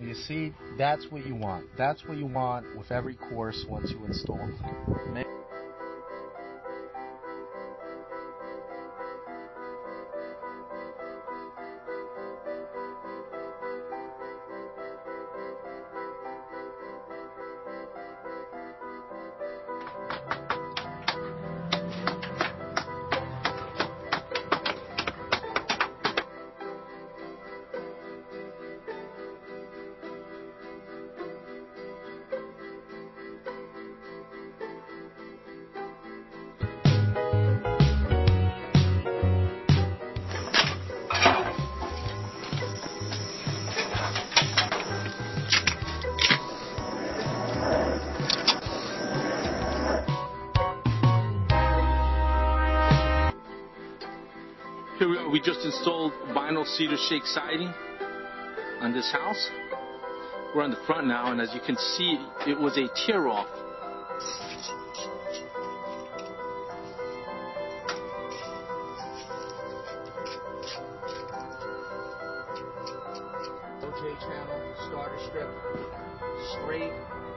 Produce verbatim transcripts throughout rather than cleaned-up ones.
You see, that's what you want. That's what you want with every course once you install. Make Here we, we just installed vinyl cedar shake siding on this house. We're on the front now, and as you can see, it was a tear off. O J channel, starter strip, straight.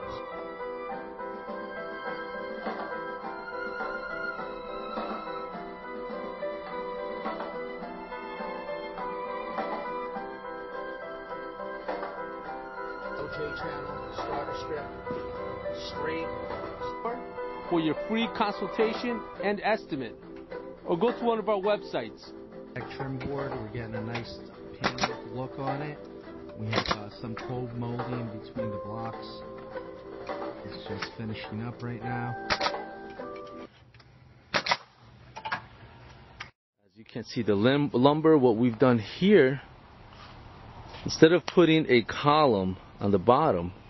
O J channel, starter strip, straight. For your free consultation and estimate, or go to one of our websites. Trim board, we're getting a nice painted look on it. We have uh, some cove molding between the blocks. It's just finishing up right now. As you can see, the lim lumber, what we've done here, instead of putting a column on the bottom,